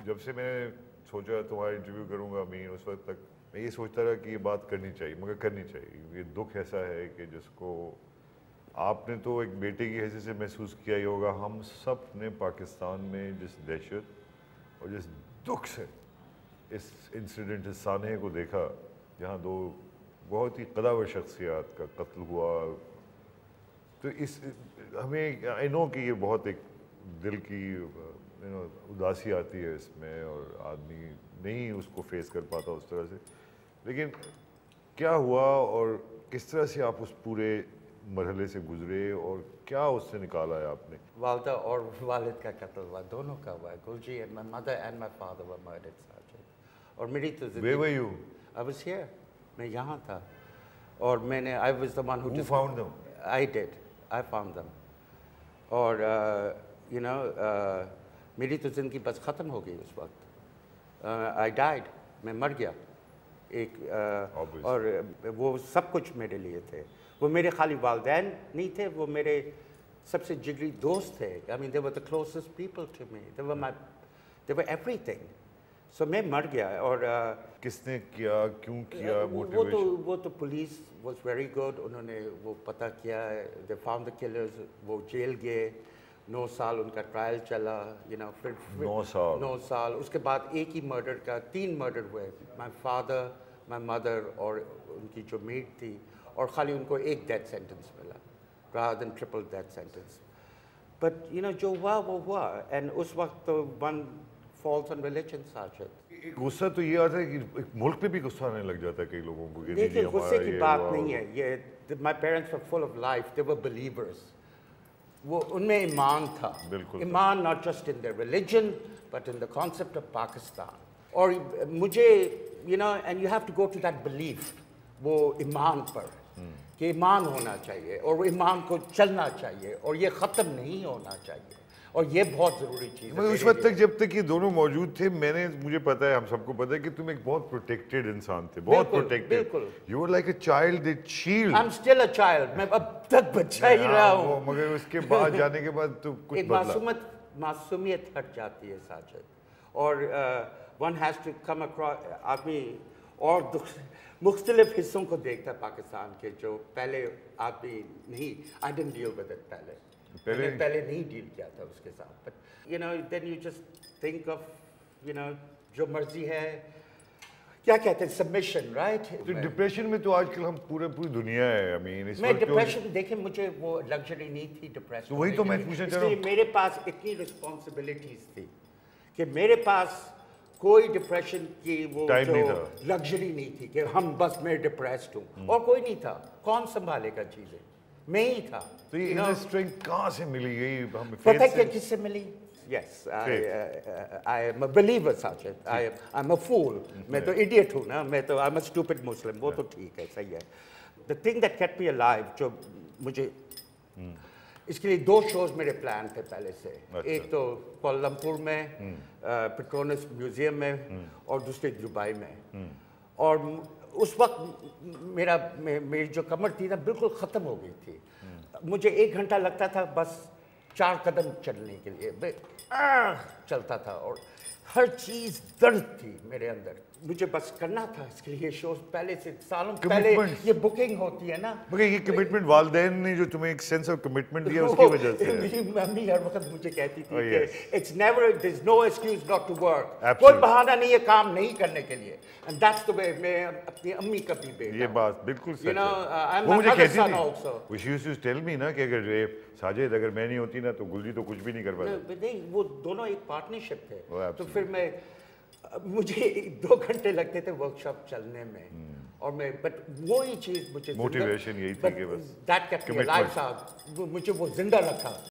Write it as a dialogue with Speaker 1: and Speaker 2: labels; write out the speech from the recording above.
Speaker 1: जब से मैंने सोचा तुम्हारा इंटरव्यू करूंगा अमीन, उस वक्त तक मैं ये सोचता रहा कि ये बात करनी चाहिए, मगर करनी चाहिए। ये दुख ऐसा है कि जिसको आपने तो एक बेटे की हैसियत से महसूस किया ही होगा, हम सब ने पाकिस्तान में जिस दहशत और जिस दुख से इस इंसिडेंट सानहे को देखा, जहाँ दो बहुत ही कदावर शख्सियात का कत्ल हुआ, तो इस हमें आई नो कि ये बहुत एक दिल की उदासी आती है इसमें और आदमी नहीं उसको फेस कर पाता उस तरह से, लेकिन क्या हुआ और किस तरह से आप उस पूरे मरहले से गुजरे और क्या उससे निकाला है आपने?
Speaker 2: वालदा और वालिद का कत्ल हुआ, दोनों का हुआ। गुलजी and my mother and my father were murdered, Sajid. और मेरी तो
Speaker 1: Where were you?
Speaker 2: I was here. मैं यहाँ था और मैंने I was the one who
Speaker 1: just found them?
Speaker 2: I did. I found them. और you know मेरी तो ज़िंदगी बस ख़त्म हो गई उस वक्त। I died. मैं मर गया एक और वो सब कुछ मेरे लिए थे। वो मेरे खाली वालिदैन नहीं थे, वो मेरे सबसे जिगरी दोस्त थे। I mean, they were the closest people to me. They were everything. So मैं मर गया और
Speaker 1: किसने किया, क्यों किया, motivation?
Speaker 2: वो तो पुलिस was very good. उन्होंने वो पता किया, they found the killers. वो जेल गए, 9 साल उनका ट्रायल चला, you know, फिर 9 साल उसके बाद एक ही मर्डर का 3 मर्डर हुए, my father, my mother और उनकी जो मेड थी, और खाली उनको एक डेथ सेंटेंस मिला rather than triple death sentence. But you know जो हुआ वो हुआ, and उस वक्त तो one falls on religion, Sajid.
Speaker 1: गुस्सा तो ये आता है कि मुल्क पे भी गुस्सा आने लग जाता है कई लोगों को कि
Speaker 2: देखिए गुस्से की बात नहीं है ये। My parents were full of life, they were believers. वो उनमें ईमान था, ईमान not just in their religion but in the concept of Pakistan. और मुझे you know and you have to go to that belief, वो ईमान पर कि ईमान होना चाहिए और वो ईमान को चलना चाहिए और ये ख़त्म नहीं होना चाहिए और ये बहुत ज़रूरी चीज़ है।
Speaker 1: उस वक्त तक जब तक ये दोनों मौजूद थे मुझे पता है, हम सबको पता है कि तुम एक बहुत प्रोटेक्टेड इंसान थे, बहुत protected. You were like a child that shield.
Speaker 2: I'm still a child. मैं अब तक बच्चा ही रहा हूँ।
Speaker 1: मगर उसके बाद जाने के बाद तो कुछ बदला।
Speaker 2: मासूमियत हट जाती है साजिद, और one has to come across, आदमी और मुख्तलिफ हिस्सों को देखता है पाकिस्तान के जो पहले आदमी नहीं। I didn't deal with it पहले नहीं डील किया था उसके साथ, but you know then you just think of you know जो मर्जी है, क्या कहते हैं submission, right?
Speaker 1: तो डिप्रेशन में तो आजकल हम पूरी दुनिया है। I mean,
Speaker 2: मैं डिप्रेशन देखे, मुझे वो लग्जरी नहीं थी डिप्रेशन।
Speaker 1: तो वही तो मैं पूछना चाह रहा हूँ।
Speaker 2: मेरे पास इतनी रिस्पॉन्सिबिलिटीज थी कि मेरे पास कोई डिप्रेशन की वो जो लग्जरी नहीं थी कि हम बस मैं डिप्रेस्ड हूँ और कोई नहीं था। कौन संभालेगा चीजें, मैं ही था।
Speaker 1: तो ये इनर स्ट्रेंथ कहाँ से मिली? यही हमें
Speaker 2: पता है किससे मिली? Yes, I am a believer, Sajid. I'm a fool. मैं तो idiot हूँ ना, मैं तो I'm a stupid Muslim. वो तो ठीक है, सही है। The thing that kept me alive, जो मुझे इसके लिए 2 शोज मेरे प्लान थे पहले से। एक तो कोलमपुर में पेट्रोनस म्यूजियम में और दूसरे दुबई में। और उस वक्त मेरी जो कमर थी ना बिल्कुल ख़त्म हो गई थी। मुझे 1 घंटा लगता था बस 4 कदम चलने के लिए, चलता था और हर चीज़ दर्द थी मेरे अंदर। मुझे बस करना था इसके लिए शोज पहले से, सालों पहले ये बुकिंग होती है ना।
Speaker 1: मगर ये कमिटमेंट वालिदैन ने जो तुम्हें एक सेंस ऑफ कमिटमेंट दिया उसकी वजह से।
Speaker 2: मेरी मम्मी हर वक्त मुझे कहती थी कि it's never, there is no excuse not to work. कोई बहाना नहीं है काम नहीं करने के लिए। एंड दैट्स द वे मैं अपनी अम्मी का भी बेटा।
Speaker 1: ये बात बिल्कुल सच है।
Speaker 2: वो
Speaker 1: मुझे कहती थी, she used to tell me ना कि अगर साजिद अगर मैं नहीं होती ना तो गुलजी तो कुछ भी नहीं कर पाता।
Speaker 2: नहीं, वो दोनों एक पार्टनरशिप थे। तो फिर मुझे 2 घंटे लगते थे वर्कशॉप चलने में और मैं बट वो ही चीज़ मुझे
Speaker 1: मोटिवेशन यही थी कि बस
Speaker 2: दैट केप्ट मी अलाइव साहब, मुझे वो जिंदा रखा